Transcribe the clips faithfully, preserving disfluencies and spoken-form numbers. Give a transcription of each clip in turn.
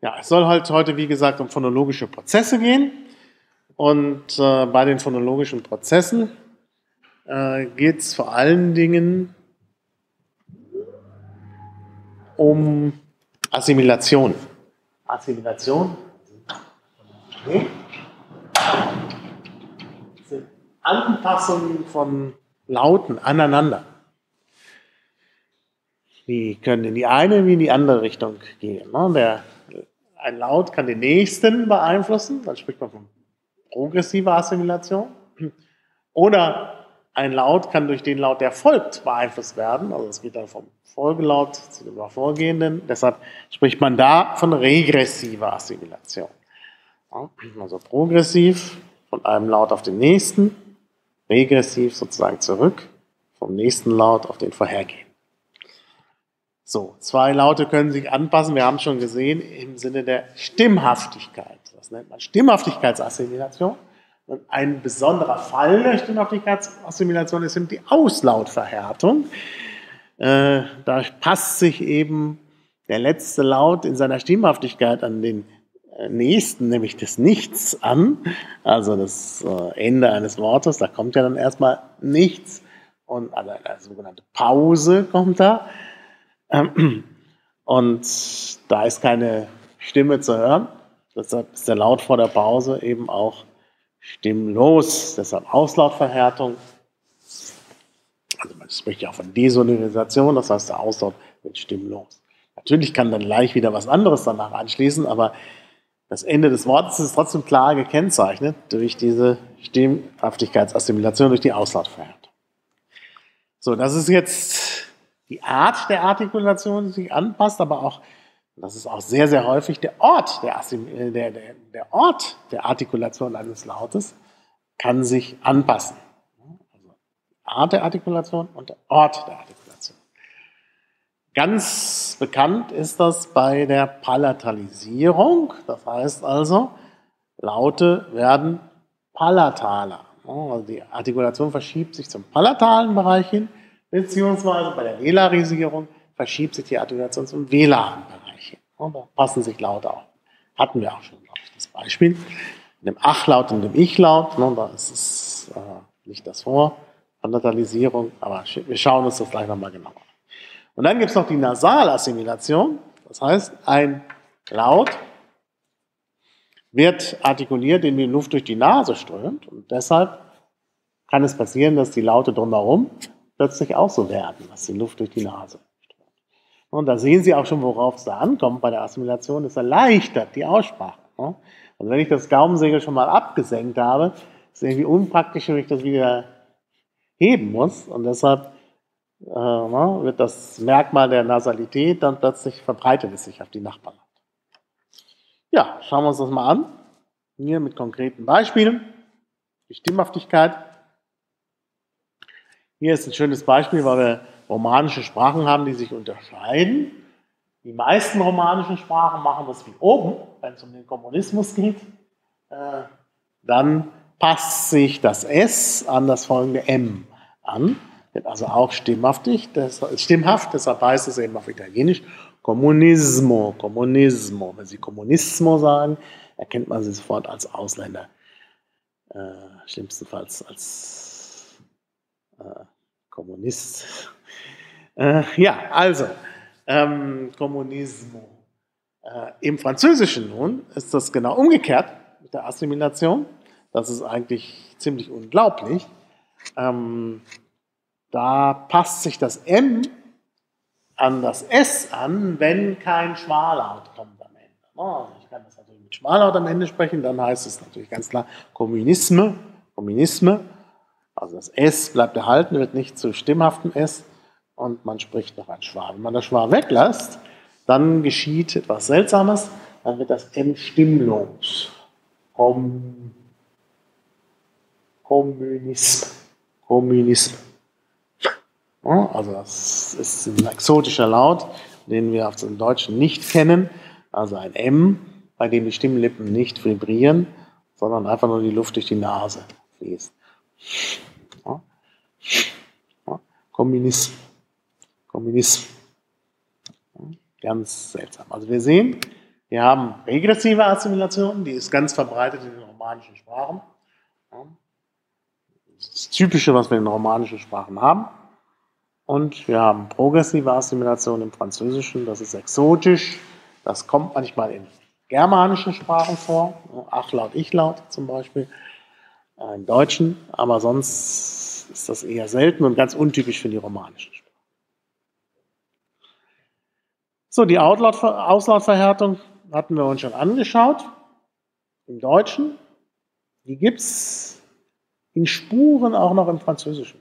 Ja, es soll halt heute, wie gesagt, um phonologische Prozesse gehen. Und äh, bei den phonologischen Prozessen äh, geht es vor allen Dingen um Assimilation. Assimilation sind Anpassungen von Lauten aneinander. Die können in die eine wie in die andere Richtung gehen. Der, ein Laut kann den nächsten beeinflussen, dann spricht man von progressiver Assimilation. Oder ein Laut kann durch den Laut, der folgt, beeinflusst werden. Also es geht dann vom Folgelaut zu dem vorgehenden. Deshalb spricht man da von regressiver Assimilation. Also progressiv von einem Laut auf den nächsten, regressiv sozusagen zurück vom nächsten Laut auf den vorhergehenden. So, zwei Laute können sich anpassen, wir haben es schon gesehen, im Sinne der Stimmhaftigkeit. Das nennt man Stimmhaftigkeitsassimilation. Und ein besonderer Fall der Stimmhaftigkeitsassimilation ist eben die Auslautverhärtung. Äh, da passt sich eben der letzte Laut in seiner Stimmhaftigkeit an den nächsten, nämlich des Nichts an, also das äh, Ende eines Wortes, da kommt ja dann erstmal nichts und also eine sogenannte Pause kommt da. Und da ist keine Stimme zu hören. Deshalb ist der Laut vor der Pause eben auch stimmlos. Deshalb Auslautverhärtung. Also man spricht ja auch von Desonorisation, das heißt, der Auslaut wird stimmlos. Natürlich kann dann gleich wieder was anderes danach anschließen, aber das Ende des Wortes ist trotzdem klar gekennzeichnet durch diese Stimmhaftigkeitsassimilation, durch die Auslautverhärtung. So, das ist jetzt die Art der Artikulation, die sich anpasst, aber auch, das ist auch sehr, sehr häufig, der Ort der, Assim- der, der, der Ort der Artikulation eines Lautes kann sich anpassen. Also die Art der Artikulation und der Ort der Artikulation. Ganz bekannt ist das bei der Palatalisierung, das heißt also, Laute werden palataler. Also die Artikulation verschiebt sich zum palatalen Bereich hin, beziehungsweise bei der Velarisierung verschiebt sich die Artikulation zum velaren Bereich hin. Und da passen sich Laute auch. Hatten wir auch schon, glaube ich, das Beispiel. In dem Ach-Laut und dem Ich-Laut, ne, da ist es äh, nicht das vor, Palatalisierung, aber wir schauen uns das gleich nochmal genauer an. Und dann gibt es noch die Nasalassimilation, das heißt, ein Laut wird artikuliert, indem die Luft durch die Nase strömt und deshalb kann es passieren, dass die Laute drumherum plötzlich auch so werden, dass die Luft durch die Nase strömt. Und da sehen Sie auch schon, worauf es da ankommt bei der Assimilation. Es erleichtert die Aussprache. Also wenn ich das Gaumensegel schon mal abgesenkt habe, ist es irgendwie unpraktisch, wenn ich das wieder heben muss. Und deshalb äh, wird das Merkmal der Nasalität dann plötzlich verbreitet es sich auf die Nachbarn. Ja, schauen wir uns das mal an. Hier mit konkreten Beispielen. Die Stimmhaftigkeit. Hier ist ein schönes Beispiel, weil wir romanische Sprachen haben, die sich unterscheiden. Die meisten romanischen Sprachen machen das wie oben, wenn es um den Kommunismus geht. Äh, dann passt sich das S an das folgende M an. Wird also auch stimmhaftig, das ist stimmhaft, deshalb heißt es eben auf Italienisch Comunismo, Comunismo. Wenn Sie Kommunismo sagen, erkennt man sie sofort als Ausländer. Äh, schlimmstenfalls als äh, Kommunist. Äh, ja, also, ähm, Kommunismo. Äh, Im Französischen nun ist das genau umgekehrt mit der Assimilation. Das ist eigentlich ziemlich unglaublich. Ähm, da passt sich das M an das S an, wenn kein Schmallaut kommt am Ende. Oh, ich kann das natürlich mit Schmallaut am Ende sprechen, dann heißt es natürlich ganz klar Kommunisme, Kommunisme. Also das S bleibt erhalten, wird nicht zu stimmhaftem S und man spricht noch ein Schwa. Wenn man das Schwa weglässt, dann geschieht etwas Seltsames, dann wird das M stimmlos. Kom Kommunism. Kommunism. Ja, also das ist ein exotischer Laut, den wir auf dem Deutschen nicht kennen. Also ein M, bei dem die Stimmlippen nicht vibrieren, sondern einfach nur die Luft durch die Nase fließt. Ja. Ja. Kommunism. Kommunism. Ja. Ganz seltsam. Also wir sehen, Wir haben regressive Assimilation, die ist ganz verbreitet in den romanischen Sprachen. Das ist das Typische, was wir in den romanischen Sprachen haben. Und wir haben progressive Assimilation im Französischen, das ist exotisch, das kommt manchmal in germanischen Sprachen vor, Achlaut, Ichlaut zum Beispiel, im Deutschen, aber sonst ist das eher selten und ganz untypisch für die romanischen Sprachen. So, die Outlaut- Auslautverhärtung hatten wir uns schon angeschaut, im Deutschen. Die gibt es in Spuren auch noch im Französischen.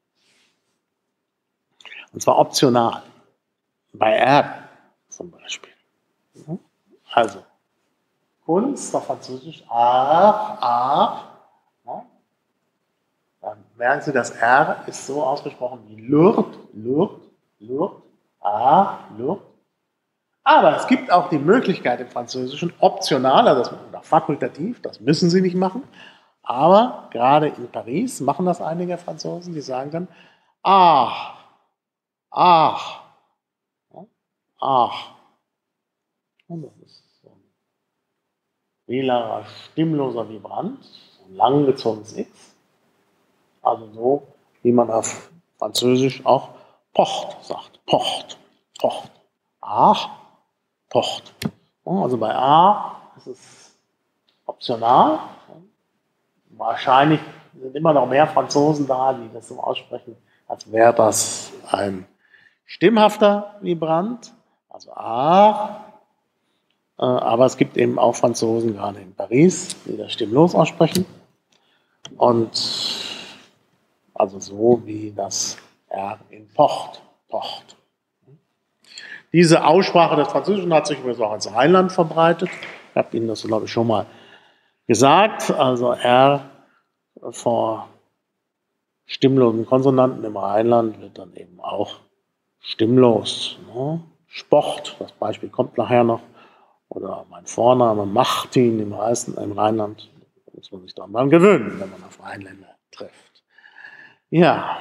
Und zwar optional. Bei R zum Beispiel. Also, Kunst auf Französisch, Art, Art. Ja. Dann merken Sie, das R ist so ausgesprochen wie Lourd, Lourd, Lourd, Art, Lourd. Aber es gibt auch die Möglichkeit im Französischen, optional, also oder fakultativ, das müssen Sie nicht machen, aber gerade in Paris machen das einige Franzosen, die sagen dann, ach, ach, ach. Und das ist so ein wählerer, stimmloser Vibrant, so ein langgezogenes X. Also so, wie man auf Französisch auch pocht sagt. Pocht, pocht. Ach, pocht. Also bei A ist es optional. Wahrscheinlich sind immer noch mehr Franzosen da, die das so aussprechen, als wäre das ein stimmhafter Vibrant. Also A. Aber es gibt eben auch Franzosen, gerade in Paris, die das stimmlos aussprechen. Und also so wie das R in pocht, pocht. Diese Aussprache des Französischen hat sich übrigens auch ins Rheinland verbreitet. Ich habe Ihnen das, glaube ich, schon mal gesagt. Also R vor stimmlosen Konsonanten im Rheinland wird dann eben auch stimmlos. Ne? Sport, das Beispiel kommt nachher noch. Oder mein Vorname Martin im Rheinland. Da muss man sich daran gewöhnen, wenn man auf Rheinländer trifft. Ja.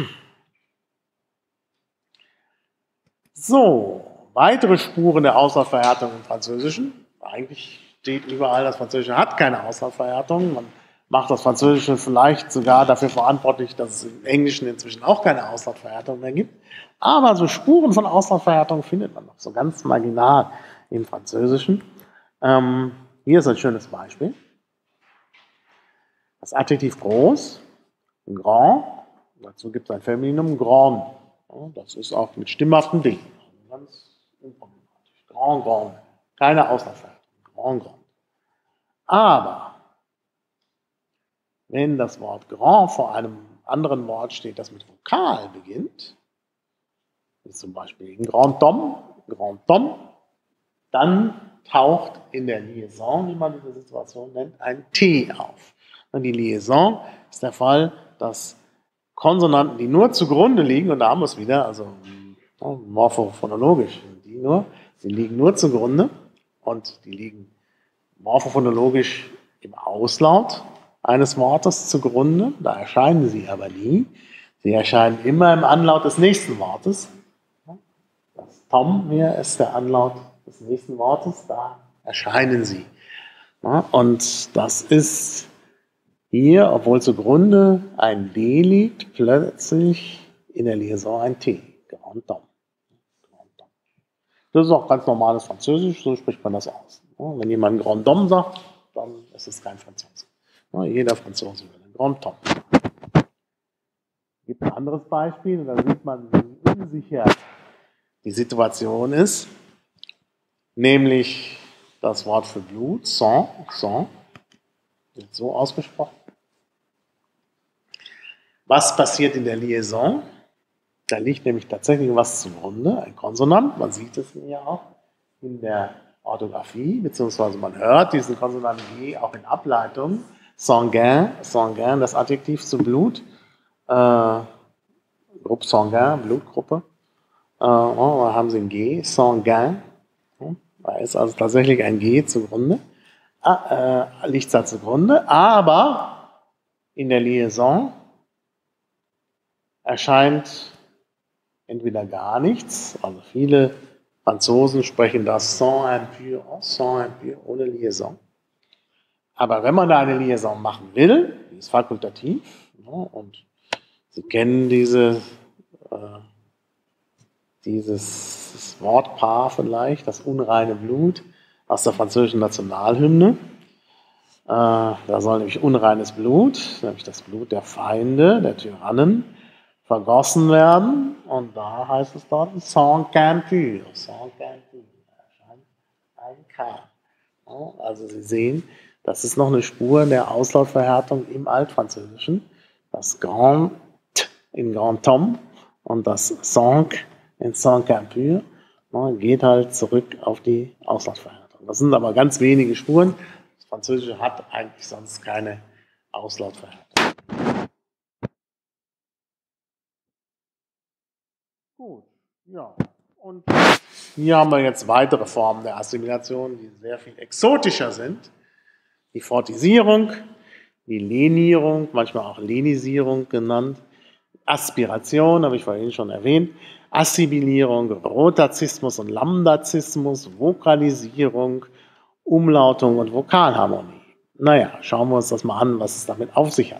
So, weitere Spuren der Auslautverhärtung im Französischen. Eigentlich steht überall, das Französische hat keine Auslautverhärtung. Man macht das Französische vielleicht sogar dafür verantwortlich, dass es im Englischen inzwischen auch keine Auslautverhärtung mehr gibt. Aber so Spuren von Auslautverhärtung findet man noch so ganz marginal im Französischen. Ähm, hier ist ein schönes Beispiel. Das Adjektiv groß, grand, dazu gibt es ein Femininum, grand. Das ist auch mit stimmhaftem D. Ganz unproblematisch. Grand, grand. Keine Auslautverhärtung. Grand, grand. Aber wenn das Wort grand vor einem anderen Wort steht, das mit Vokal beginnt, wie zum Beispiel grand homme, grand homme, dann taucht in der Liaison, wie man diese Situation nennt, ein T auf. Und die Liaison ist der Fall, dass Konsonanten, die nur zugrunde liegen, und da haben wir es wieder, also morphophonologisch, die nur, sie liegen nur zugrunde und die liegen morphophonologisch im Auslaut eines Wortes zugrunde, da erscheinen sie aber nie. Sie erscheinen immer im Anlaut des nächsten Wortes. Das Tom hier ist der Anlaut des nächsten Wortes, da erscheinen sie. Und das ist hier, obwohl zugrunde ein D liegt, plötzlich in der Liaison ein T. Grand homme. Das ist auch ganz normales Französisch, so spricht man das aus. Wenn jemand Grand homme sagt, dann ist es kein Franzose. Jeder Franzose will ein Grand homme. Es gibt ein anderes Beispiel, da sieht man, wie unsicher die Situation ist, nämlich das Wort für Blut, sang, sang, wird so ausgesprochen. Was passiert in der Liaison? Da liegt nämlich tatsächlich was zugrunde, ein Konsonant, man sieht es hier auch in der Orthographie, beziehungsweise man hört diesen Konsonanten G auch in Ableitungen. Sanguin, sanguin, das Adjektiv zu Blut, äh, Groupe sanguin, Blutgruppe, äh, oh, da haben sie ein G, sanguin, da ist also tatsächlich ein G zugrunde, ah, äh, liegt da zugrunde, aber in der Liaison erscheint entweder gar nichts, also viele Franzosen sprechen das sans impur, sans impur, ohne Liaison. Aber wenn man da eine Liaison machen will, die ist fakultativ, ja, und Sie kennen diese, äh, dieses Wortpaar vielleicht, das unreine Blut aus der französischen Nationalhymne. Äh, da soll nämlich unreines Blut, nämlich das Blut der Feinde, der Tyrannen, vergossen werden. Und da heißt es dort sans impur, sans impur, erscheint ein K. Ja, also Sie sehen, das ist noch eine Spur der Auslautverhärtung im Altfranzösischen. Das Grand in Grand Tom und das Sank in Sank impur geht halt zurück auf die Auslautverhärtung. Das sind aber ganz wenige Spuren. Das Französische hat eigentlich sonst keine Auslautverhärtung. Gut, ja. Und hier haben wir jetzt weitere Formen der Assimilation, die sehr viel exotischer sind. Die Fortisierung, die Lenierung, manchmal auch Lenisierung genannt, Aspiration, habe ich vorhin schon erwähnt, Assimilierung, Rotazismus und Lambdazismus, Vokalisierung, Umlautung und Vokalharmonie. Naja, schauen wir uns das mal an, was es damit auf sich hat.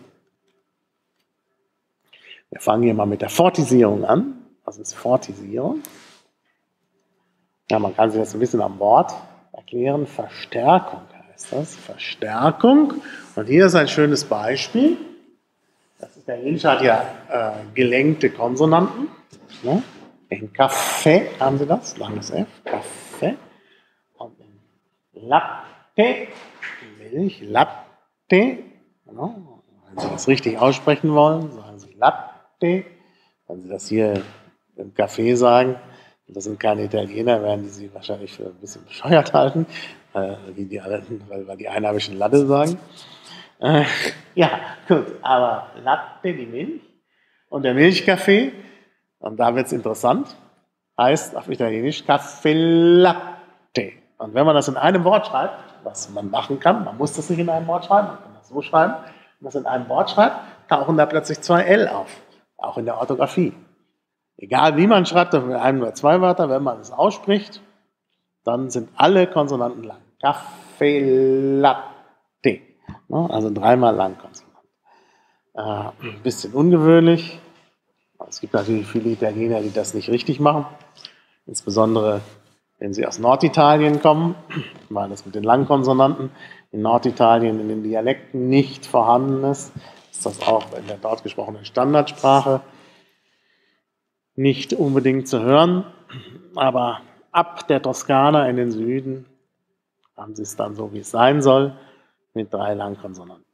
Wir fangen hier mal mit der Fortisierung an. Was ist Fortisierung? Ja, man kann sich das ein bisschen am Wort erklären. Verstärkung heißt das. Verstärkung. Und hier ist ein schönes Beispiel. Das ist, der Italienische hat ja äh, gelenkte Konsonanten. Ne? In Kaffee haben Sie das, langes F, Kaffee. Und in Latte, Milch, Latte. Genau. Wenn Sie das richtig aussprechen wollen, sagen Sie Latte. Wenn Sie das hier im Café sagen, und das sind keine Italiener, werden die Sie wahrscheinlich für ein bisschen bescheuert halten, äh, wie die anderen, weil, weil die Einheimischen Latte sagen. Äh, ja, gut, aber Latte, die Milch und der Milchkaffee, und da wird es interessant, heißt auf Italienisch Caffè Latte. Und wenn man das in einem Wort schreibt, was man machen kann, man muss das nicht in einem Wort schreiben, man kann das so schreiben, wenn man das in einem Wort schreibt, tauchen da plötzlich zwei L auf, auch in der Orthographie. Egal wie man schreibt, mit einem oder zwei Wörter, wenn man es ausspricht, dann sind alle Konsonanten lang. Caffè Latte. Also dreimal lang Konsonant. Äh, ein bisschen ungewöhnlich. Es gibt natürlich viele Italiener, die das nicht richtig machen. Insbesondere, wenn sie aus Norditalien kommen, weil das mit den langen Konsonanten in Norditalien in den Dialekten nicht vorhanden ist, ist das auch in der dort gesprochenen Standardsprache nicht unbedingt zu hören. Aber ab der Toskana in den Süden haben sie es dann so, wie es sein soll, mit drei Langkonsonanten.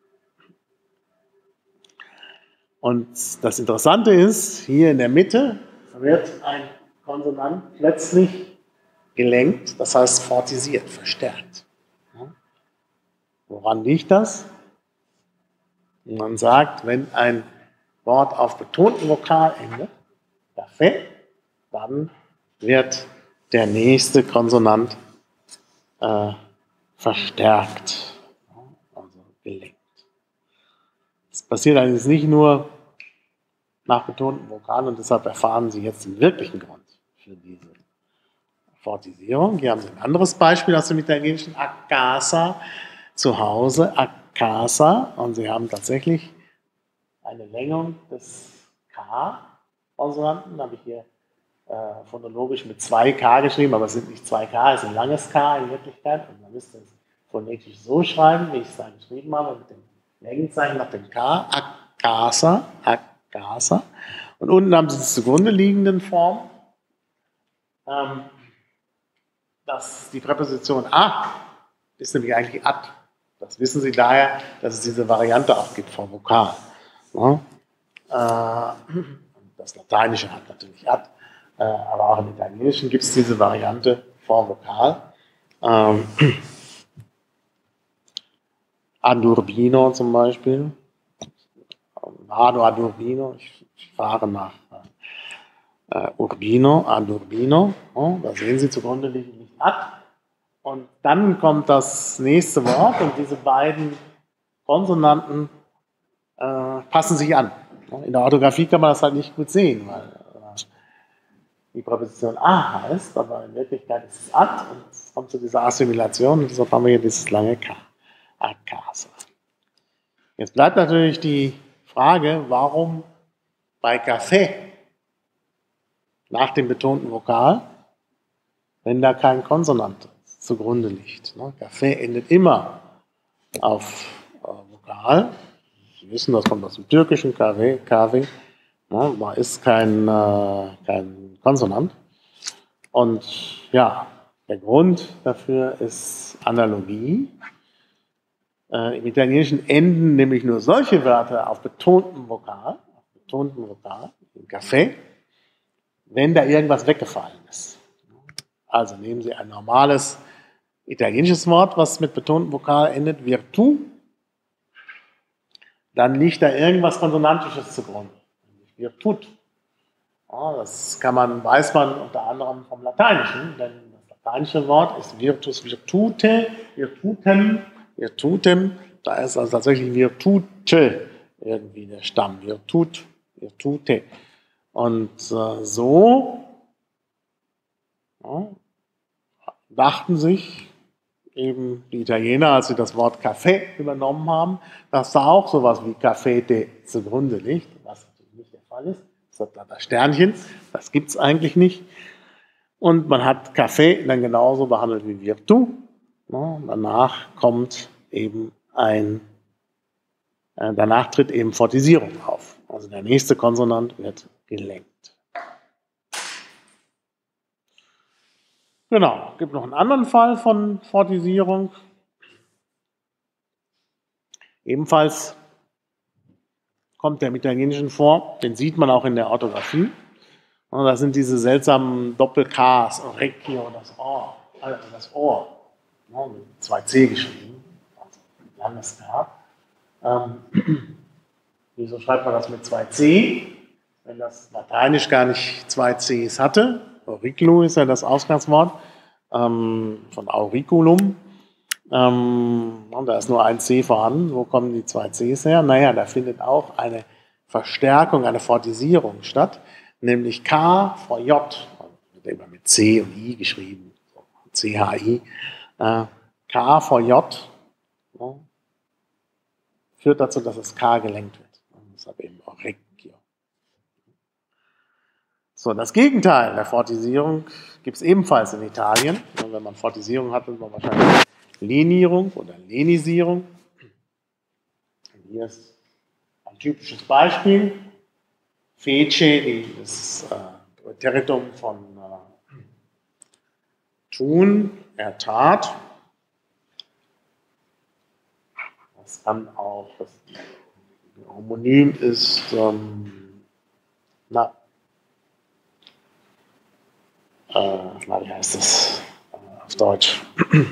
Und das Interessante ist, hier in der Mitte wird ein Konsonant plötzlich gelenkt, das heißt fortisiert, verstärkt. Woran liegt das? Man sagt, wenn ein Wort auf betonten Vokal endet, Kaffee, dann wird der nächste Konsonant äh, verstärkt, also gelenkt. Das passiert allerdings nicht nur nach betonten Vokalen und deshalb erfahren Sie jetzt den wirklichen Grund für diese Fortisierung. Hier haben Sie ein anderes Beispiel aus dem Italienischen, a casa, zu Hause, a casa, und Sie haben tatsächlich eine Längung des K-Konsonanten, da habe ich hier äh, phonologisch mit zwei K geschrieben, aber es sind nicht zwei K, es ist ein langes K in Wirklichkeit, und man müsste es phonetisch so schreiben, wie ich es da geschrieben habe, mit dem Längenzeichen nach dem K, a casa, a casa, und unten haben Sie die zugrunde liegenden Form, ähm, dass die Präposition a ist nämlich eigentlich ad. Das wissen Sie daher, dass es diese Variante auch gibt vom Vokal. Ja? Äh, das Lateinische hat natürlich ad, äh, aber auch im Italienischen gibt es diese Variante vom Vokal. Ähm, ad urbino zum Beispiel. Vado ad urbino, ich, ich fahre nach äh, Urbino, ad urbino. Oh, da sehen Sie zugrunde liegend nicht ad. Und dann kommt das nächste Wort und diese beiden Konsonanten äh, passen sich an. In der Orthographie kann man das halt nicht gut sehen, weil die Präposition a heißt, aber in Wirklichkeit ist es ad und es kommt zu dieser Assimilation und deshalb haben wir hier dieses lange K. A casa. Jetzt bleibt natürlich die Frage, warum bei Kaffee nach dem betonten Vokal, wenn da kein Konsonant zugrunde liegt. Ne? Kaffee endet immer auf äh, Vokal. Sie wissen, das kommt aus dem Türkischen, Kaffee, Kaffee. Ne? Da ist kein, äh, kein Konsonant. Und ja, der Grund dafür ist Analogie. Äh, Im Italienischen enden nämlich nur solche Wörter auf betontem Vokal, auf betontem Vokal, im Kaffee, wenn da irgendwas weggefallen ist. Also nehmen Sie ein normales italienisches Wort, was mit betontem Vokal endet, virtu, dann liegt da irgendwas Konsonantisches zugrunde, nämlich virtut. Ja, das kann man, weiß man unter anderem vom Lateinischen, denn das lateinische Wort ist virtus virtute, virtutem, virtutem, da ist also tatsächlich virtute irgendwie der Stamm, virtut, virtute. Und äh, so ja, dachten sich eben die Italiener, als sie das Wort Kaffee übernommen haben, dass da auch sowas wie Caffete zugrunde liegt, was natürlich nicht der Fall ist. Das hat da das Sternchen, das gibt es eigentlich nicht. Und man hat Kaffee dann genauso behandelt wie Virtu. Ja, danach kommt eben ein, äh, danach tritt eben Fortisierung auf. Also der nächste Konsonant wird gelenkt. Genau, es gibt noch einen anderen Fall von Fortisierung. Ebenfalls kommt der im Italienischen vor, den sieht man auch in der Orthographie. Und das sind diese seltsamen Doppel-Ks, Orecchio, das Ohr, also das Ohr, ja, mit zwei C geschrieben, also ein langes K. Ähm, wieso schreibt man das mit zwei C, wenn das Lateinisch gar nicht zwei Cs hatte? Auriculo ist ja das Ausgangswort ähm, von Auriculum. Ähm, und da ist nur ein C vorhanden. Wo kommen die zwei Cs her? Naja, da findet auch eine Verstärkung, eine Fortisierung statt, nämlich K vor J. Wird immer mit C und I geschrieben, C H I. Äh, K vor J ja, führt dazu, dass das K gelenkt wird. Und deshalb eben Orecchio. So, das Gegenteil der Fortisierung gibt es ebenfalls in Italien. Und wenn man Fortisierung hat, wird man wahrscheinlich Lenierung oder Lenisierung. Und hier ist ein typisches Beispiel. Fece, das äh, Präteritum von äh, tun, er tat. Das kann auch, das Homonym ist, ähm, na, äh, na, wie heißt das äh, auf Deutsch?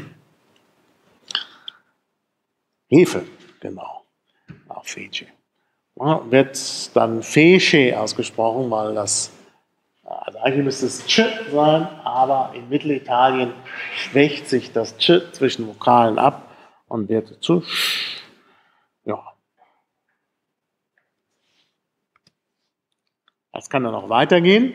Hefe, genau, auch Fece. Ja, wird dann Fece ausgesprochen, weil das, also eigentlich müsste es Ch sein, aber in Mittelitalien schwächt sich das Ch zwischen Vokalen ab und wird zu Sch. Ja. Das kann dann auch weitergehen.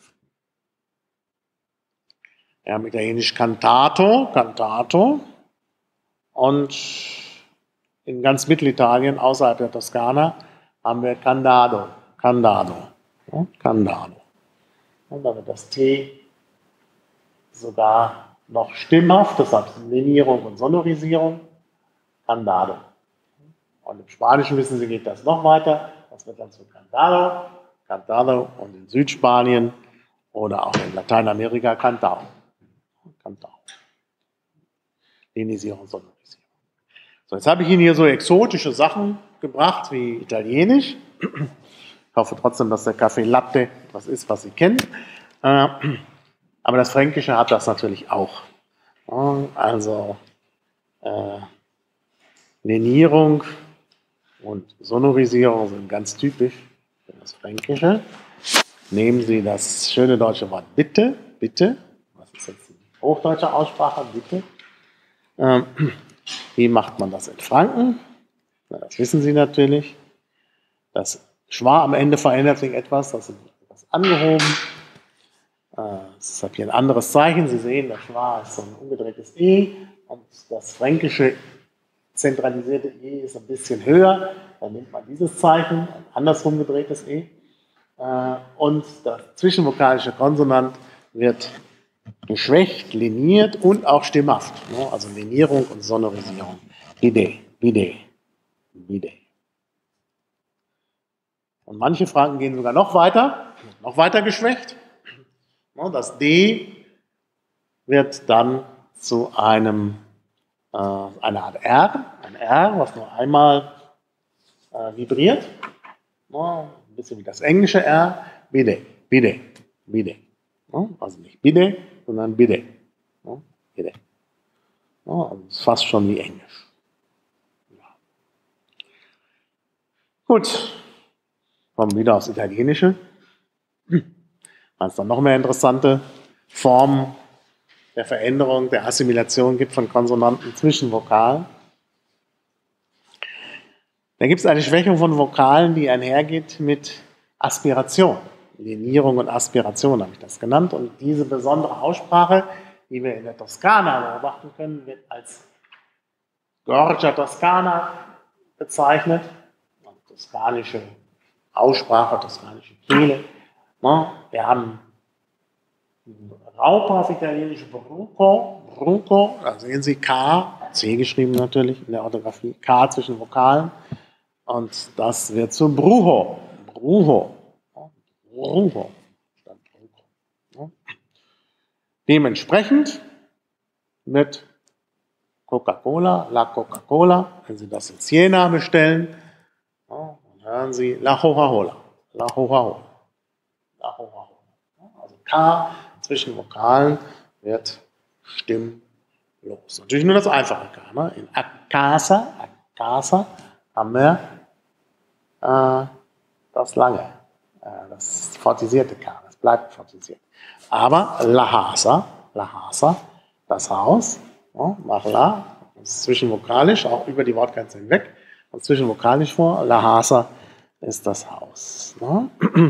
Wir haben italienisch Cantato, Cantato und in ganz Mittelitalien, außerhalb der Toskana, haben wir Candado, Candado, ja, Candado. Und dann wird das T sogar noch stimmhaft, deshalb Lenierung und Sonorisierung, Candado. Und im Spanischen, wissen Sie, geht das noch weiter, das wird dann zu Candado, Cantado und in Südspanien oder auch in Lateinamerika Cantao. Cantao. Lenisierung, Sonorisierung. So, jetzt habe ich Ihnen hier so exotische Sachen gebracht wie Italienisch. Ich hoffe trotzdem, dass der Kaffee Latte was ist, was Sie kennen. Aber das Fränkische hat das natürlich auch. Also äh, Lenierung und Sonorisierung sind ganz typisch für das Fränkische. Nehmen Sie das schöne deutsche Wort bitte, bitte. Was ist jetzt die hochdeutsche Aussprache? Bitte. Ähm, wie macht man das in Franken? Na, das wissen Sie natürlich. Das Schwa am Ende verändert sich etwas, das ist etwas angehoben. Es ist hier ein anderes Zeichen. Sie sehen, das Schwa ist so ein umgedrehtes E und das fränkische zentralisierte E ist ein bisschen höher. Dann nimmt man dieses Zeichen, ein andersrum gedrehtes E. Und der zwischenvokalische Konsonant wird geschwächt, liniert und auch stimmhaft. Also Linierung und Sonorisierung. Bide, bide, bide. Und manche Fragen gehen sogar noch weiter, noch weiter geschwächt. Das D wird dann zu einem, äh, einer Art R, ein R, was nur einmal äh, vibriert. Ein bisschen wie das englische R. Bide, bide, bide. Also nicht bide, sondern bide. Bide. Also ist fast schon wie Englisch. Gut, kommen wir wieder aufs Italienische. Weil es dann noch mehr interessante Formen der Veränderung, der Assimilation gibt von Konsonanten zwischen Vokalen. Da gibt es eine Schwächung von Vokalen, die einhergeht mit Aspiration. Linierung und Aspiration habe ich das genannt. Und diese besondere Aussprache, die wir in der Toskana beobachten können, wird als Gorgia Toscana bezeichnet. Toskanische Aussprache, toskanische Kehle. Wir haben Raupe auf Italienisch, Bruco, Bruco, da sehen Sie K, C geschrieben natürlich in der Orthographie, K zwischen Vokalen. Und das wird zu Brujo, Brujo, Brujo, statt Bruco. Dementsprechend wird Coca-Cola, La Coca-Cola, wenn Sie das in Siena bestellen, dann hören Sie La Coca-Cola, La Coca-Cola. Also K zwischen Vokalen wird stimmlos. Natürlich nur das einfache K. Ne? In Akasa, Akasa haben wir äh, das lange, äh, das fortisierte K. Das bleibt fortisiert. Aber Lahasa, Lahasa, das Haus, ja, mach La, das ist zwischenvokalisch, auch über die Wortgrenze hinweg, und zwischenvokalisch vor. Lahasa ist das Haus. Ne?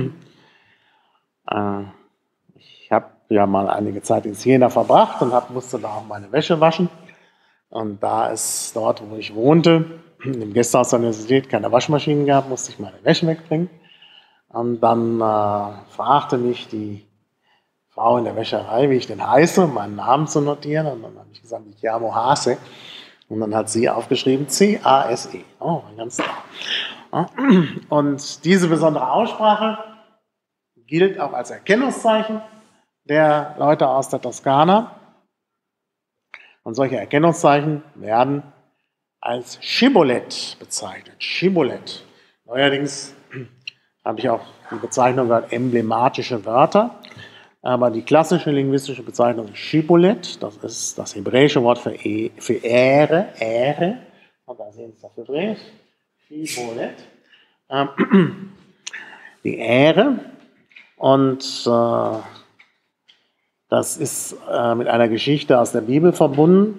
Ich habe ja mal einige Zeit in Siena verbracht und hab, musste da auch meine Wäsche waschen. Und da es dort, wo ich wohnte, im Gästehaus der Universität keine Waschmaschinen gab, musste ich meine Wäsche wegbringen. Und dann äh, fragte mich die Frau in der Wäscherei, wie ich denn heiße, um meinen Namen zu notieren. Und dann habe ich gesagt, ich chiamo Hase. Und dann hat sie aufgeschrieben C A S E. Oh, ganz klar. Und diese besondere Aussprache gilt auch als Erkennungszeichen der Leute aus der Toskana. Und solche Erkennungszeichen werden als Shibboleth bezeichnet. Shibboleth. Neuerdings habe ich auch die Bezeichnung gehört, emblematische Wörter. Aber die klassische linguistische Bezeichnung ist Shibboleth. Das ist das hebräische Wort für, e, für Ehre. Ehre. Und da sehen Sie es auf Hebräisch. Shibboleth. Ähm, die Ehre. Und äh, das ist äh, mit einer Geschichte aus der Bibel verbunden,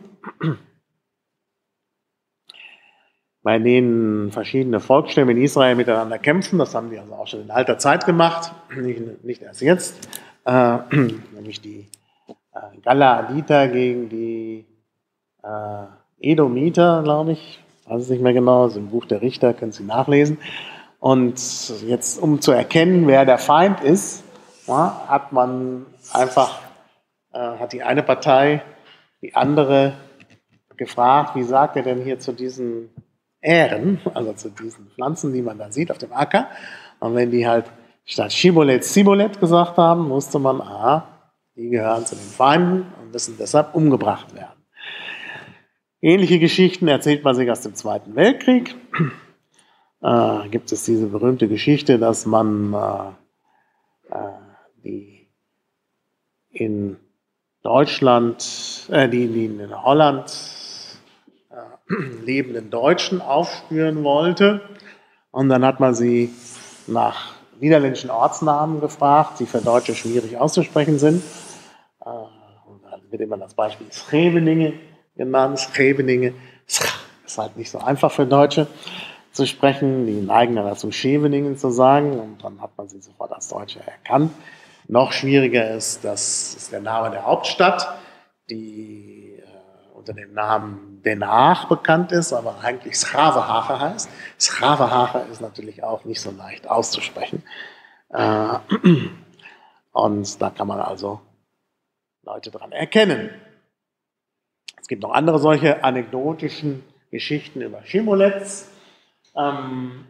bei denen verschiedene Volksstämme in Israel miteinander kämpfen. Das haben die also auch schon in alter Zeit gemacht, nicht, nicht erst jetzt. Äh, nämlich die äh, Galaaditer gegen die äh, Edomiter, glaube ich. Ich weiß es nicht mehr genau, also im Buch der Richter können Sie nachlesen. Und jetzt, um zu erkennen, wer der Feind ist, ja, hat man einfach, äh, hat die eine Partei die andere gefragt, wie sagt er denn hier zu diesen Ähren, also zu diesen Pflanzen, die man da sieht auf dem Acker. Und wenn die halt statt Shibboleth, Siboleth gesagt haben, wusste man, aha, die gehören zu den Feinden und müssen deshalb umgebracht werden. Ähnliche Geschichten erzählt man sich aus dem Zweiten Weltkrieg. Äh, gibt es diese berühmte Geschichte, dass man äh, äh, die in Deutschland, äh, die, die in Holland äh, lebenden Deutschen aufspüren wollte. Und dann hat man sie nach niederländischen Ortsnamen gefragt, die für Deutsche schwierig auszusprechen sind. Äh, und dann wird immer das Beispiel Scheveningen genannt. Scheveningen ist halt nicht so einfach für Deutsche zu sprechen. Die neigen dann dazu, Scheveningen zu sagen. Und dann hat man sie sofort als Deutsche erkannt. Noch schwieriger ist, das ist der Name der Hauptstadt, die äh, unter dem Namen Den Haag bekannt ist, aber eigentlich Schravenhagen heißt. Schravenhagen ist natürlich auch nicht so leicht auszusprechen. Äh, und da kann man also Leute dran erkennen. Es gibt noch andere solche anekdotischen Geschichten über Schimolets ähm,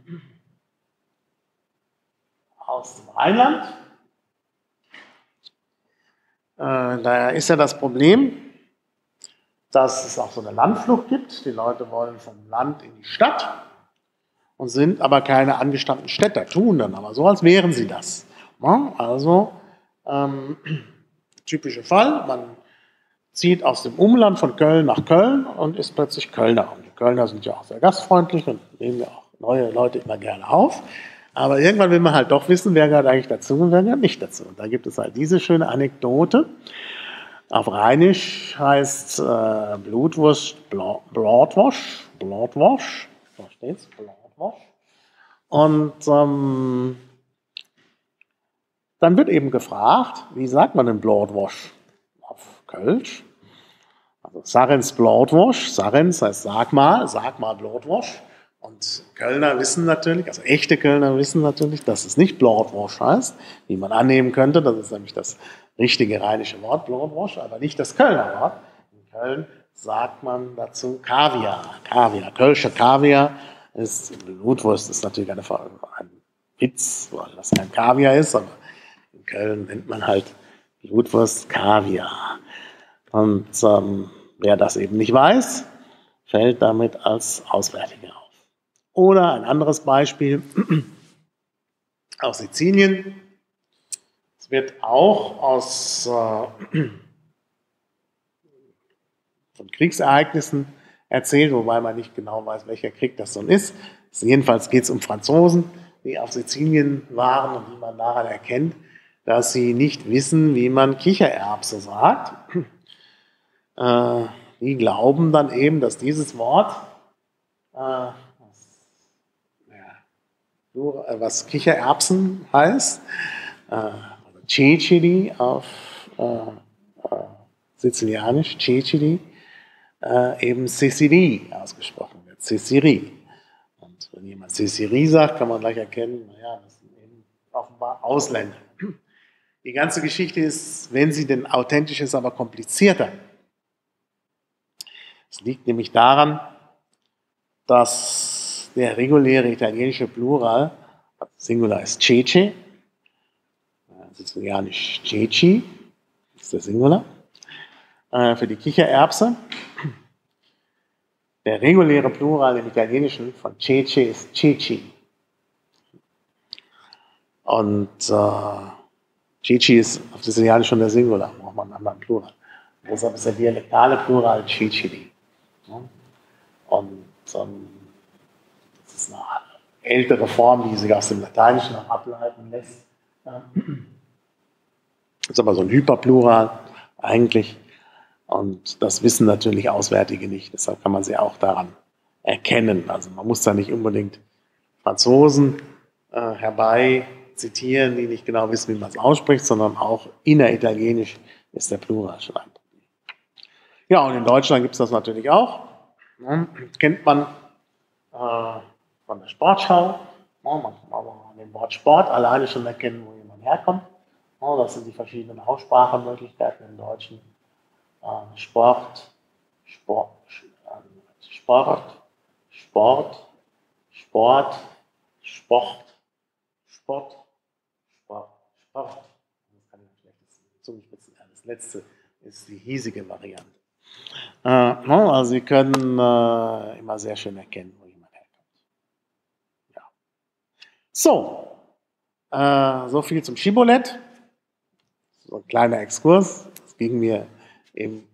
aus dem Rheinland. Äh, da ist ja das Problem, dass es auch so eine Landflucht gibt. Die Leute wollen vom Land in die Stadt und sind aber keine angestammten Städter, tun dann aber so, als wären sie das. Ja, also, ähm, typischer Fall, man zieht aus dem Umland von Köln nach Köln und ist plötzlich Kölner. Und die Kölner sind ja auch sehr gastfreundlich und nehmen ja auch neue Leute immer gerne auf. Aber irgendwann will man halt doch wissen, wer gehört eigentlich dazu und wer gehört nicht dazu. Und da gibt es halt diese schöne Anekdote. Auf Rheinisch heißt äh, Blutwurst Blutwurst, Blutwurst, da steht's, Blutwurst. Und ähm, dann wird eben gefragt, wie sagt man denn Blutwurst auf Kölsch? Also Sarens Blutwurst, Sarens heißt sag mal, sag mal Blutwurst. Und Kölner wissen natürlich, also echte Kölner wissen natürlich, dass es nicht Blutwurst heißt, wie man annehmen könnte. Das ist nämlich das richtige rheinische Wort, Blutwurst, aber nicht das Kölner Wort. In Köln sagt man dazu Kaviar. Kaviar, Kölsche Kaviar ist, Blutwurst ist natürlich eine, ein Witz, weil das kein Kaviar ist, aber in Köln nennt man halt Blutwurst Kaviar. Und ähm, wer das eben nicht weiß, fällt damit als Auswärtiger auf. Oder ein anderes Beispiel aus Sizilien. Es wird auch aus äh, von Kriegsereignissen erzählt, wobei man nicht genau weiß, welcher Krieg das so ist. Also jedenfalls geht es um Franzosen, die auf Sizilien waren und die man daran erkennt, dass sie nicht wissen, wie man Kichererbse sagt. Äh, die glauben dann eben, dass dieses Wort, äh, was, was Kichererbsen heißt, äh, Cecili auf äh, äh, Sizilianisch, Cecili, äh, eben Cecili ausgesprochen wird, Ceciri. Und wenn jemand Ceciri sagt, kann man gleich erkennen, naja, das sind eben offenbar Ausländer. Die ganze Geschichte ist, wenn sie denn authentisch ist, aber komplizierter. Es liegt nämlich daran, dass der reguläre italienische Plural, Singular ist Cece, Sizilianisch Ceci, ist der Singular, äh, für die Kichererbse. Der reguläre Plural im Italienischen von Cece ist Ceci. Und äh, Ceci ist auf Sizilianisch schon der Singular, braucht man einen anderen Plural. Und deshalb ist der dialektale Plural Cecili. Ja? Und ähm, das ist eine ältere Form, die sich aus dem Lateinischen noch ableiten lässt. Ja. Das ist aber so ein Hyperplural eigentlich. Und das wissen natürlich Auswärtige nicht. Deshalb kann man sie auch daran erkennen. Also man muss da nicht unbedingt Franzosen äh, herbei zitieren, die nicht genau wissen, wie man es ausspricht, sondern auch inneritalienisch ist der Plural schon ein Problem. Ja, und in Deutschland gibt es das natürlich auch. Ja, kennt man äh, von der Sportschau. Ja, man kann aber an dem Wort Sport alleine schon erkennen, wo jemand herkommt. Ja, das sind die verschiedenen Aussprachemöglichkeiten im Deutschen. Äh, Sport, Sport, äh, Sport, Sport, Sport, Sport, Sport, Sport, Sport. Das kann ich vielleicht das Zungenspitzen. Das letzte ist die hiesige Variante. Äh, also Sie können äh, immer sehr schön erkennen, wo jemand herkommt. Ja. So, äh, so viel zum Schibboleth. So ein kleiner Exkurs. Es ging mir eben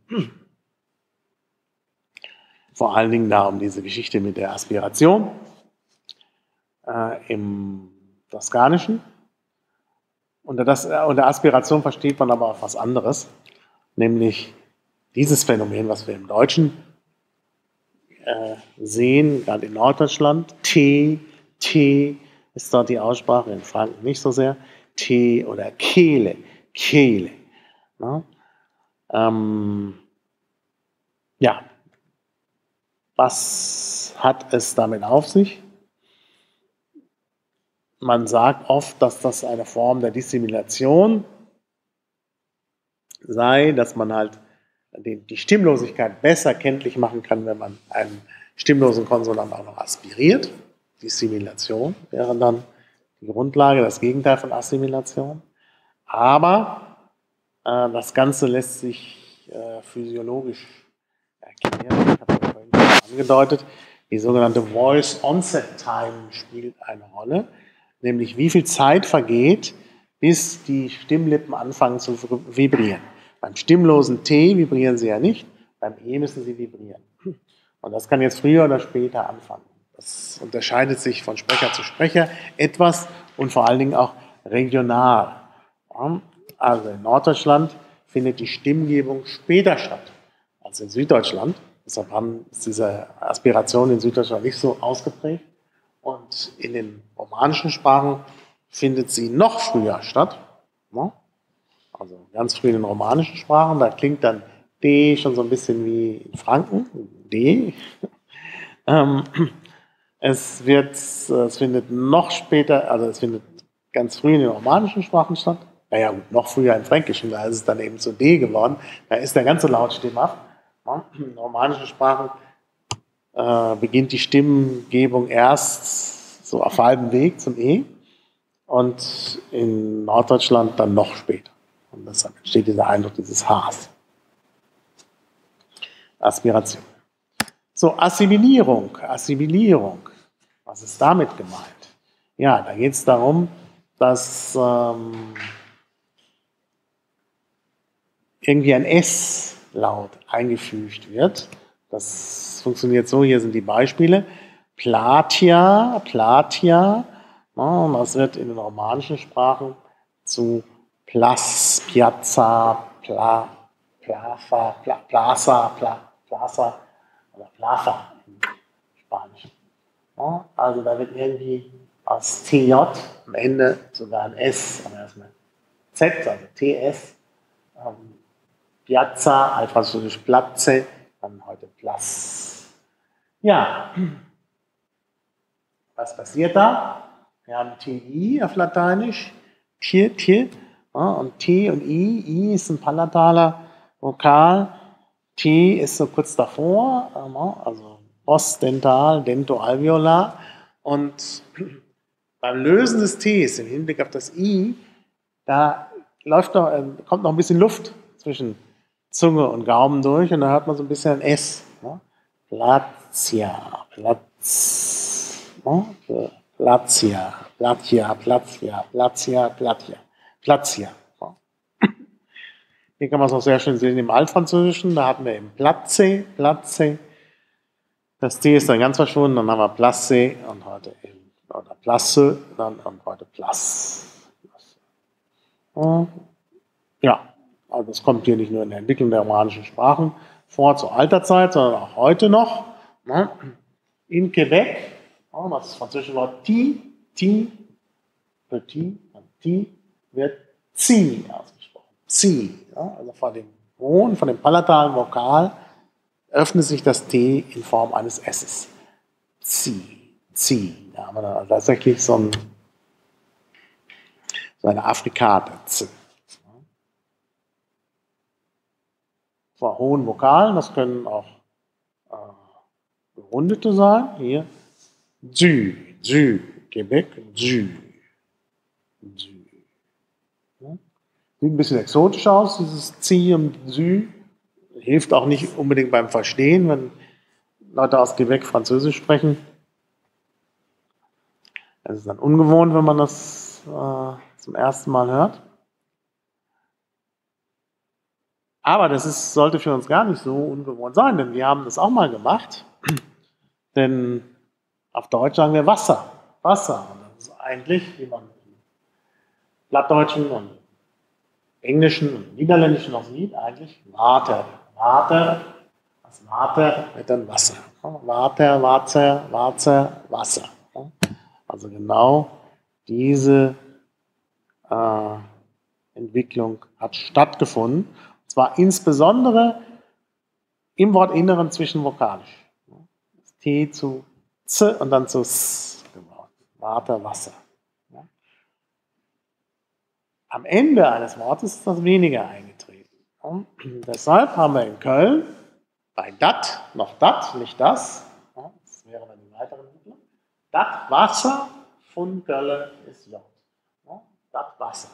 vor allen Dingen da um diese Geschichte mit der Aspiration äh, im Toskanischen. Unter, das, äh, unter Aspiration versteht man aber auch was anderes, nämlich dieses Phänomen, was wir im Deutschen äh, sehen, gerade in Norddeutschland, T, T ist dort die Aussprache, in Franken nicht so sehr, T oder Kehle. Kehle. Ne? Ähm, ja, was hat es damit auf sich? Man sagt oft, dass das eine Form der Dissimulation sei, dass man halt die, die Stimmlosigkeit besser kenntlich machen kann, wenn man einen stimmlosen Konsonant auch noch aspiriert. Dissimulation wäre dann die Grundlage, das Gegenteil von Assimilation. Aber äh, das Ganze lässt sich äh, physiologisch erklären. Ich habe das vorhin schon angedeutet. Die sogenannte Voice Onset Time spielt eine Rolle, nämlich wie viel Zeit vergeht, bis die Stimmlippen anfangen zu vibrieren. Beim stimmlosen T vibrieren sie ja nicht, beim E müssen sie vibrieren. Und das kann jetzt früher oder später anfangen. Das unterscheidet sich von Sprecher zu Sprecher etwas und vor allen Dingen auch regional. Also in Norddeutschland findet die Stimmgebung später statt als in Süddeutschland. Deshalb ist diese Aspiration in Süddeutschland nicht so ausgeprägt. Und in den romanischen Sprachen findet sie noch früher statt. Also ganz früh in den romanischen Sprachen, da klingt dann D schon so ein bisschen wie in Franken, D. Es, wird, es findet noch später, also es findet ganz früh in den romanischen Sprachen statt. Naja, gut, noch früher im Fränkischen, da ist es dann eben zu D geworden. Da ist der ganze Laut stimmhaft. In romanischen Sprachen äh, beginnt die Stimmgebung erst so auf halbem Weg zum E und in Norddeutschland dann noch später. Und deshalb entsteht dieser Eindruck dieses Hs. Aspiration. So, Assimilierung. Assimilierung. Was ist damit gemeint? Ja, da geht es darum, dass ähm, irgendwie ein S-Laut eingefügt wird. Das funktioniert so, hier sind die Beispiele. Platia, Platia, ja, und das wird in den romanischen Sprachen zu Plas, Piazza, Pla, Plaza, Pla, Plaza, Pla, Plaza oder Plaza im Spanischen. Ja, also da wird irgendwie aus T J am Ende sogar ein S, aber erstmal Z, also T S, ähm, Piazza, altfranzösisch Platze, dann heute Place. Ja, was passiert da? Wir haben T I auf Lateinisch, Tier, Tier, ja, und T und I, I ist ein palataler Vokal, T ist so kurz davor, also postdental, dentoalveolar, und beim Lösen des Ts im Hinblick auf das I, da läuft noch, äh, kommt noch ein bisschen Luft zwischen Zunge und Gaumen durch und da hört man so ein bisschen ein S. Ne? Platia, Platz, ne? Platia, Platia, Platia, Platia, Platia, Platia. Ne? Hier kann man es auch sehr schön sehen im Altfranzösischen, da hatten wir eben Platze, Platze. Das T ist dann ganz verschwunden, dann haben wir Place und heute eben, oder Place, dann und heute Place. Ja, also das kommt hier nicht nur in der Entwicklung der romanischen Sprachen vor, zur Alterzeit, sondern auch heute noch. In Quebec, das französische Wort ti, ti, petit, ti wird ci ausgesprochen. Ci, also vor dem hohen, von dem palatalen Vokal öffnet sich das T in Form eines S's. Ci, ci. Da haben wir dann tatsächlich so, ein, so eine Affrikate. Z. Vor hohen Vokalen, das können auch äh, gerundete sein. Hier, du, du, Quebec, du, du. Ja. Sieht ein bisschen exotisch aus, dieses Ci und du. Hilft auch nicht unbedingt beim Verstehen, wenn Leute aus Quebec Französisch sprechen. Es ist dann ungewohnt, wenn man das äh, zum ersten Mal hört. Aber das ist, sollte für uns gar nicht so ungewohnt sein, denn wir haben das auch mal gemacht. Denn auf Deutsch sagen wir Wasser. Wasser. Und das ist eigentlich, wie man im Plattdeutschen und Englischen und Niederländischen noch sieht, eigentlich Water. Water, das Water wird dann Wasser. Water, Wasser, Wasser, Wasser. Also genau diese äh, Entwicklung hat stattgefunden. Und zwar insbesondere im Wortinneren zwischenvokalisch. T zu Z und dann zu S gebaut. Water, Wasser. Am Ende eines Wortes ist das weniger eingetreten. Und deshalb haben wir in Köln bei dat noch dat, nicht das. Das wäre dann die weitere Entwicklung. Dat Wasser von Köln ist J. Dat Wasser.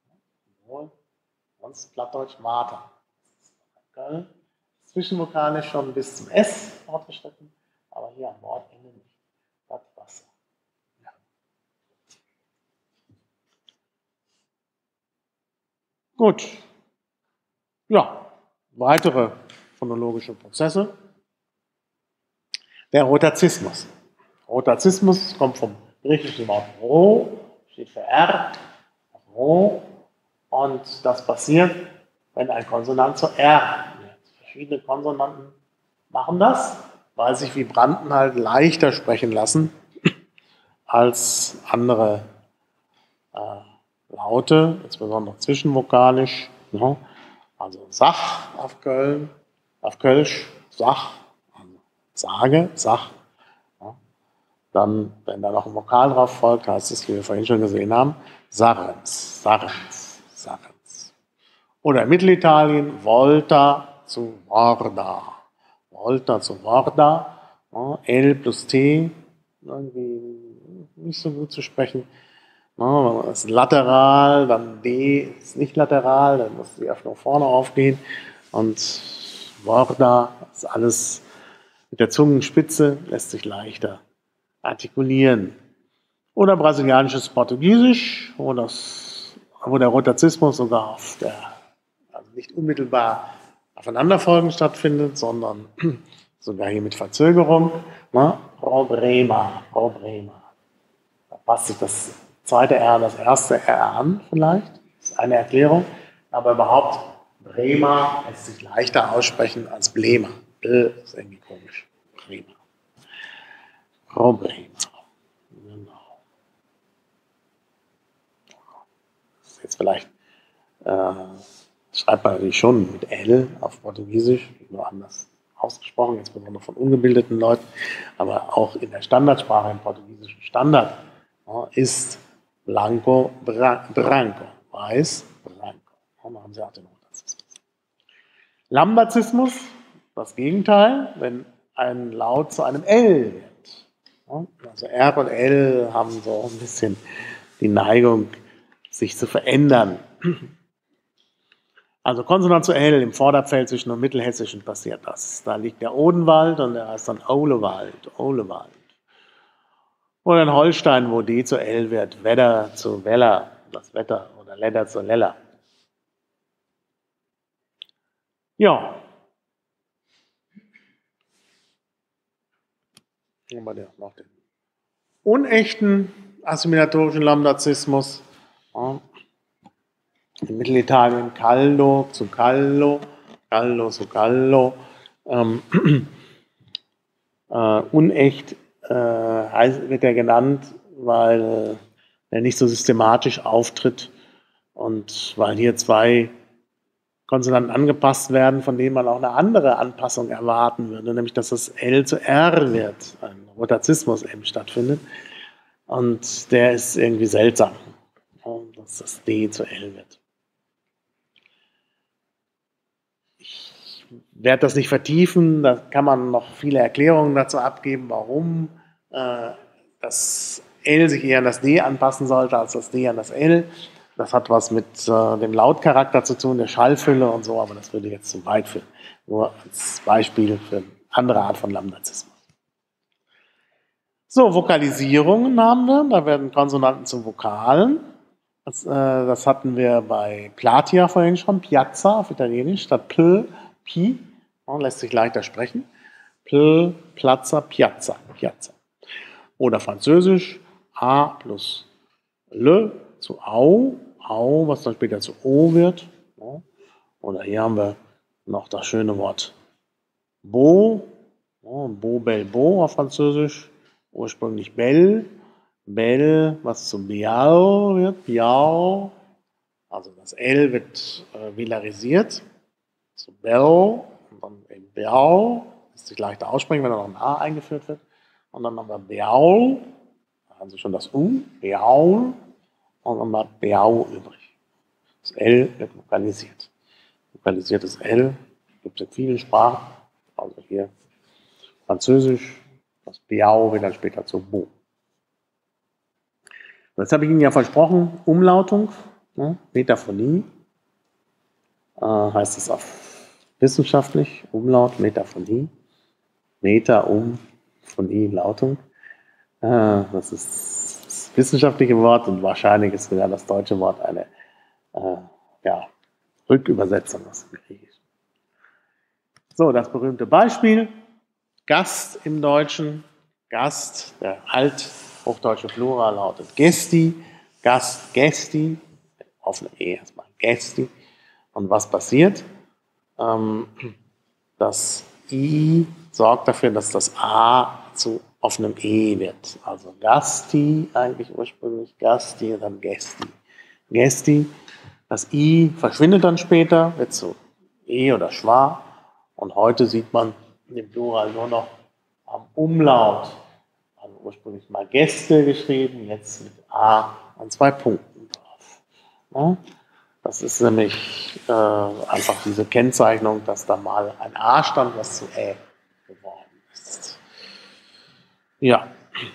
Sonst Plattdeutsch Water. Köln. Zwischenvokalisch schon bis zum S fortgeschritten, aber hier am Wortende nicht. Dat Wasser. Ja. Gut. Ja, weitere phonologische Prozesse. Der Rotazismus. Rotazismus kommt vom griechischen Wort Ro, steht für R, Ro, und das passiert, wenn ein Konsonant zu R wird. Verschiedene Konsonanten machen das, weil sich Vibranten halt leichter sprechen lassen als andere äh, Laute, insbesondere zwischenvokalisch. Ja. Also Sach auf Köln, auf Kölsch, Sach, also sage, Sach. Ja. Dann, wenn da noch ein Vokal drauf folgt, heißt es, wie wir vorhin schon gesehen haben, Sarens, Sarens, Sarens. Oder in Mittelitalien, Volta zu Vorda. Volta zu Vorda. Ja, L plus T, irgendwie nicht so gut zu sprechen. Ja, das ist lateral, dann D ist nicht lateral, dann muss die Öffnung vorne aufgehen. Und Vorda ist alles mit der Zungenspitze, lässt sich leichter artikulieren. Oder brasilianisches Portugiesisch, wo, das, wo der Rotazismus sogar auf der, also nicht unmittelbar aufeinanderfolgen stattfindet, sondern sogar hier mit Verzögerung. Na, Problema, Problema. Da passt sich das zweite R an das erste R an, vielleicht. Das ist eine Erklärung. Aber überhaupt, Brema lässt sich leichter aussprechen als Blema. Bl ist irgendwie komisch. Brema. Problema. Genau. Das ist jetzt vielleicht, äh, schreibt man natürlich schon mit L auf Portugiesisch, nur anders ausgesprochen, insbesondere von ungebildeten Leuten, aber auch in der Standardsprache, im portugiesischen Standard, ja, ist Blanco, Bra Branco, weiß, Branco. Ja, da haben Sie auch den Rotazismus. Lambazismus, das Gegenteil, wenn ein Laut zu einem L wird. Ja, also R und L haben so ein bisschen die Neigung, sich zu verändern. Also Konsonant zu L im Vorderpfälzischen und Mittelhessischen passiert das. Da liegt der Odenwald und der heißt dann Ohlewald, Ohlewald. Oder in Holstein, wo D zu L wird, Wedder zu Weller, das Wetter, oder Ledder zu Leller. Ja. Nehmen wir noch den unechten assimilatorischen Lambazismus. Ja. In Mittelitalien Caldo zu Callo, Caldo zu Callo. Ähm, äh, unecht äh, heißt, wird er genannt, weil er nicht so systematisch auftritt und weil hier zwei Konsonanten angepasst werden, von denen man auch eine andere Anpassung erwarten würde, nämlich dass das L zu R wird, ein Rotazismus eben stattfindet. Und der ist irgendwie seltsam, dass das D zu L wird. Ich werde das nicht vertiefen, da kann man noch viele Erklärungen dazu abgeben, warum äh, das L sich eher an das D anpassen sollte, als das D an das L. Das hat was mit äh, dem Lautcharakter zu tun, der Schallfülle und so, aber das würde jetzt zu weit führen. Nur als Beispiel für eine andere Art von Lambazismus. So, Vokalisierungen haben wir, da werden Konsonanten zu Vokalen. Das, äh, das hatten wir bei Platia vorhin schon, Piazza auf Italienisch, statt P, Pi, ja, lässt sich leichter sprechen. P, Piazza, Piazza, Piazza. Oder Französisch, A plus Le zu Au, Au, was dann später zu O wird. Ja. Oder hier haben wir noch das schöne Wort Beau, ja, Beau, Belle, Beau auf Französisch, ursprünglich Belle, Belle, was zu Biao wird, Biao, Also das L wird äh, velarisiert zu Bell und dann eben Beau, lässt sich leichter aussprechen, wenn da noch ein A eingeführt wird. Und dann haben wir Beau, da haben Sie schon das U, Beau, und dann haben wir Beau übrig. Das L wird vokalisiert. Vokalisiertes L gibt es in vielen Sprachen, also hier Französisch, das Beau wird dann später zu Bo. Jetzt habe ich Ihnen ja versprochen, Umlautung, ne, Metaphonie, äh, heißt es auf wissenschaftlich, Umlaut, Metaphonie, Meta, Um, Phonie, Lautung. Äh, das ist das wissenschaftliche Wort und wahrscheinlich ist sogar das deutsche Wort eine äh, ja, Rückübersetzung aus dem Griechischen. So, das berühmte Beispiel, Gast im Deutschen, Gast, der althochdeutsche Plural lautet Gesti, Gast, Gesti, auf einem E erstmal Gesti. Und was passiert? Ähm, das I sorgt dafür, dass das A zu offenem E wird. Also Gasti, eigentlich ursprünglich Gasti und dann Gesti. Gesti, das I verschwindet dann später, wird zu E oder Schwa. Und heute sieht man im Plural nur noch am Umlaut. Also ursprünglich mal Gäste geschrieben, jetzt mit A an zwei Punkten drauf. Ja, das ist nämlich äh, einfach diese Kennzeichnung, dass da mal ein A stand, was zu Ä geworden ist. Ja.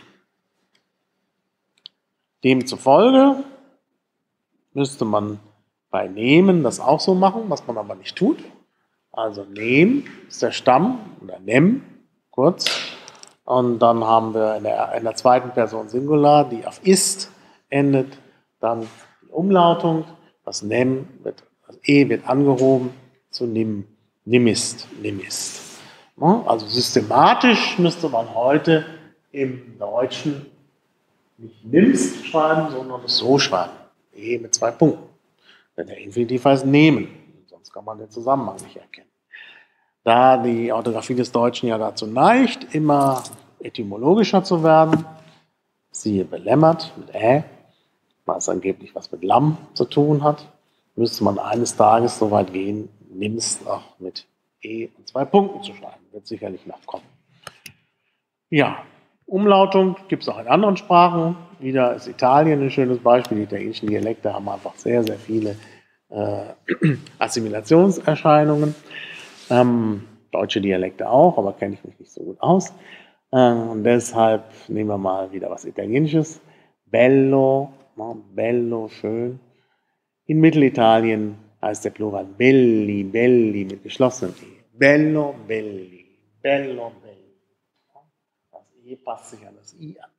Demzufolge müsste man bei Nehmen das auch so machen, was man aber nicht tut. Also Nehm ist der Stamm, oder Nem, kurz. Und dann haben wir in der, in der zweiten Person Singular, die auf ist endet, dann die Umlautung. Das Nem wird, das E wird angehoben zu Nim, Nimist, Nimist. Also systematisch müsste man heute im Deutschen nicht Nimmst schreiben, sondern es so schreiben. E mit zwei Punkten. Denn der Infinitiv heißt nehmen. Sonst kann man den Zusammenhang nicht erkennen. Da die Orthographie des Deutschen ja dazu neigt, immer etymologischer zu werden, siehe belämmert mit Ä, was angeblich was mit Lamm zu tun hat, müsste man eines Tages so weit gehen, nimmst auch mit E und zwei Punkten zu schreiben. Wird sicherlich noch kommen. Ja, Umlautung gibt es auch in anderen Sprachen. Wieder ist Italien ein schönes Beispiel. Die italienischen Dialekte haben einfach sehr, sehr viele äh, Assimilationserscheinungen. Ähm, deutsche Dialekte auch, aber kenne ich mich nicht so gut aus. Äh, und deshalb nehmen wir mal wieder was Italienisches. Bello, no, bello, schön. In Mittelitalien heißt der Plural belli, belli mit geschlossenem E. Bello, belli, bello, belli. Das E passt sich an das I an.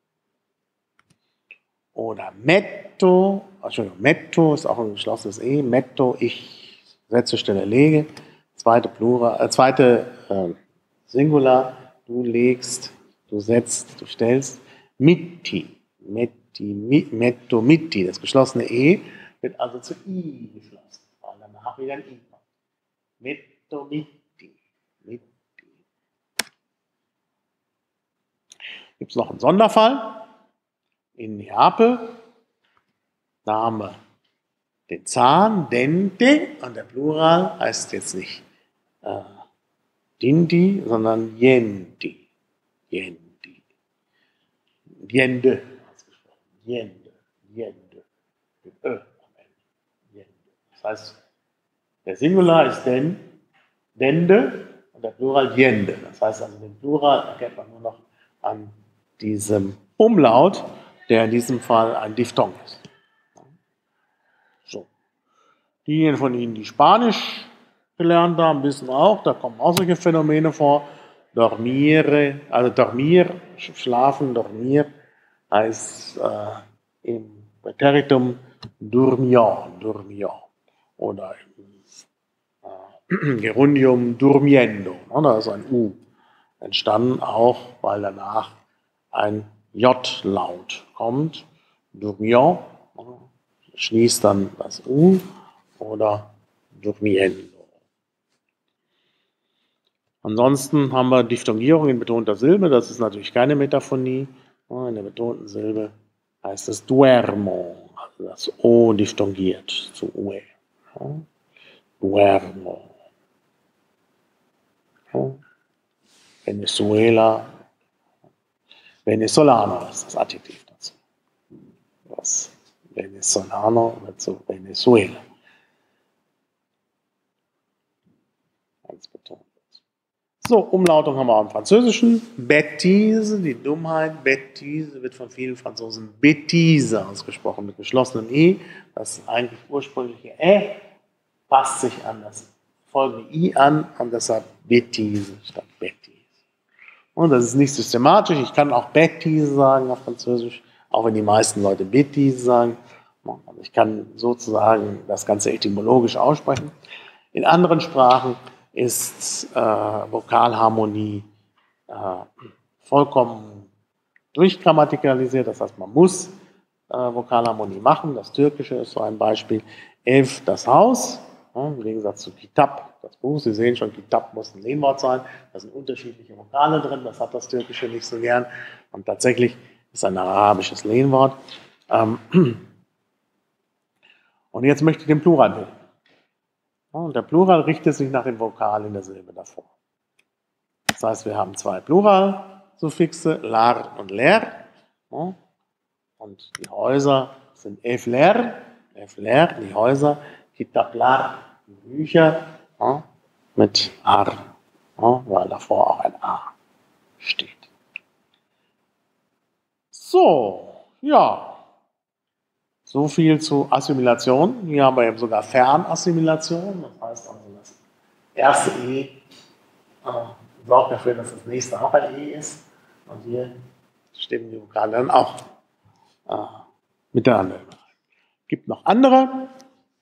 Oder metto, Entschuldigung, metto ist auch ein geschlossenes E. Metto, ich setze, stelle, lege. Zweite Plural, äh, zweite äh, Singular, du legst, du setzt, du stellst. Mitti, metti, mit, metto, mitti, das geschlossene E wird also zu I geschlossen, weil danach wieder ein I kommt. Metto, mitti, mitti. Gibt es noch einen Sonderfall? In Neapel, da haben wir den Zahn, dente, und der Plural heißt jetzt nicht äh, dinti, sondern jenti. Jenti. Jende, ausgesprochen. Jende, jende. Mit Ö am Ende. Jende. Das heißt, der Singular ist den, dende, und der Plural jende. Das heißt also, den Plural erkennt man nur noch an diesem Umlaut, der in diesem Fall ein Diphthong ist. So. Diejenigen von Ihnen, die Spanisch gelernt haben, wissen auch, da kommen auch solche Phänomene vor. Dormire, also dormir, schlafen, dormir, heißt äh, im Präteritum durmió, durmió. Oder im äh, Gerundium durmiendo. Ne, da ist ein U entstanden, auch weil danach ein J-Laut kommt. Durmió, schließt dann das U oder durmiendo. Ansonsten haben wir Diphthongierung in betonter Silbe, das ist natürlich keine Metaphonie. In der betonten Silbe heißt es duermo, das O diphthongiert zu Ue. Ja. Duermo. Ja. Venezuela. Venezolano ist das Adjektiv dazu. Das Venezolano wird zu Venezuela. Ganz betont. So, Umlautung haben wir auch im Französischen. Bêtise, die Dummheit. Bêtise wird von vielen Franzosen Bêtise ausgesprochen, mit geschlossenem E. Das eigentlich ursprüngliche Ä passt sich an das folgende I an und deshalb Bêtise statt Bêtise. Und das ist nicht systematisch. Ich kann auch Bêtise sagen auf Französisch, auch wenn die meisten Leute Bêtise sagen. Ich kann sozusagen das Ganze etymologisch aussprechen. In anderen Sprachen ist äh, Vokalharmonie äh, vollkommen durchgrammatikalisiert. Das heißt, man muss äh, Vokalharmonie machen. Das Türkische ist so ein Beispiel. Ev, das Haus, ja, im Gegensatz zu Kitab, das Buch. Sie sehen schon, Kitab muss ein Lehnwort sein. Da sind unterschiedliche Vokale drin. Das hat das Türkische nicht so gern. Und tatsächlich ist ein arabisches Lehnwort. Ähm, und jetzt möchte ich den Plural bilden. Und der Plural richtet sich nach dem Vokal in der Silbe davor. Das heißt, wir haben zwei Pluralsuffixe, lar und ler. Und die Häuser sind efler, efler, die Häuser, kitablar, die Bücher, mit ar, weil davor auch ein A steht. So, ja. So viel zu Assimilation. Hier haben wir eben sogar Fernassimilation. Das heißt also, das erste E äh, sorgt dafür, dass das nächste auch ein E ist. Und hier stimmen die Vokale dann auch äh, miteinander überein. Es gibt noch andere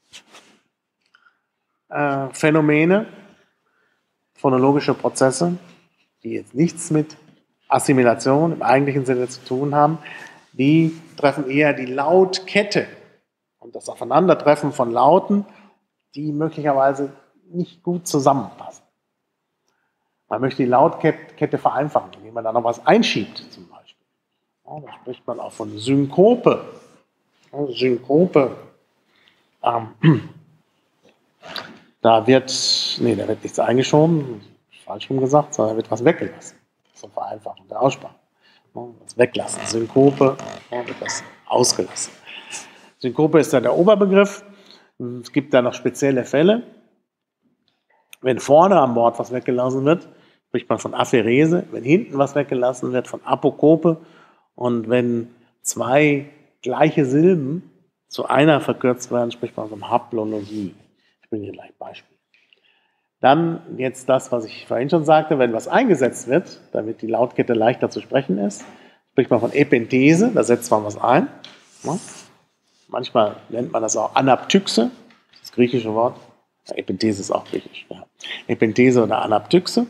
äh, Phänomene, phonologische Prozesse, die jetzt nichts mit Assimilation im eigentlichen Sinne zu tun haben. Die treffen eher die Lautkette und das Aufeinandertreffen von Lauten, die möglicherweise nicht gut zusammenpassen. Man möchte die Lautkette vereinfachen, indem man da noch was einschiebt, zum Beispiel. Ja, da spricht man auch von Synkope. Ja, Synkope. Ähm, da wird, nee, da wird nichts eingeschoben, falsch rum gesagt, sondern da wird was weggelassen zur Vereinfachung der Aussprache. Das Weglassen. Synkope wird das ausgelassen. Synkope ist dann der Oberbegriff. Es gibt da noch spezielle Fälle. Wenn vorne am Wort was weggelassen wird, spricht man von Apherese. Wenn hinten was weggelassen wird, von Apokope. Und wenn zwei gleiche Silben zu einer verkürzt werden, spricht man von Haplologie. Ich bringe hier gleich ein Beispiel. Dann jetzt das, was ich vorhin schon sagte, wenn was eingesetzt wird, damit die Lautkette leichter zu sprechen ist, spricht man von Epenthese, da setzt man was ein. Manchmal nennt man das auch Anaptyxe, das griechische Wort. Ja, Epenthese ist auch griechisch. Ja. Epenthese oder Anaptyxe.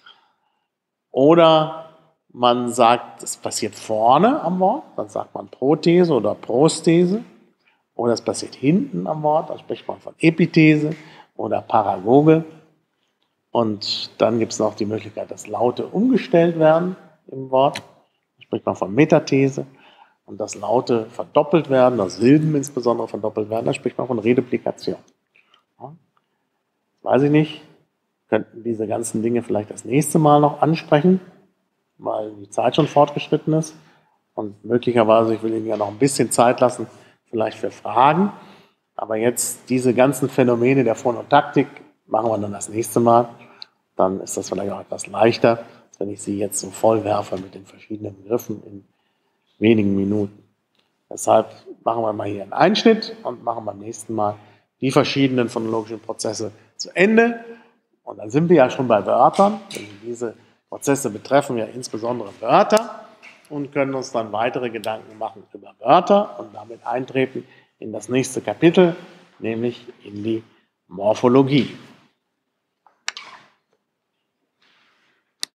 Oder man sagt, es passiert vorne am Wort, dann sagt man Prothese oder Prosthese. Oder es passiert hinten am Wort, dann spricht man von Epithese oder Paragoge. Und dann gibt es noch die Möglichkeit, dass Laute umgestellt werden im Wort. Da spricht man von Metathese. Und dass Laute verdoppelt werden, dass Silben insbesondere verdoppelt werden, da spricht man von Reduplikation. Ja. Weiß ich nicht, könnten diese ganzen Dinge vielleicht das nächste Mal noch ansprechen, weil die Zeit schon fortgeschritten ist. Und möglicherweise, ich will Ihnen ja noch ein bisschen Zeit lassen, vielleicht für Fragen. Aber jetzt diese ganzen Phänomene der Phonotaktik machen wir dann das nächste Mal. Dann ist das vielleicht auch etwas leichter, als wenn ich Sie jetzt so voll werfe mit den verschiedenen Begriffen in wenigen Minuten. Deshalb machen wir mal hier einen Einschnitt und machen beim nächsten Mal die verschiedenen phonologischen Prozesse zu Ende. Und dann sind wir ja schon bei Wörtern, denn diese Prozesse betreffen ja insbesondere Wörter und können uns dann weitere Gedanken machen über Wörter und damit eintreten in das nächste Kapitel, nämlich in die Morphologie.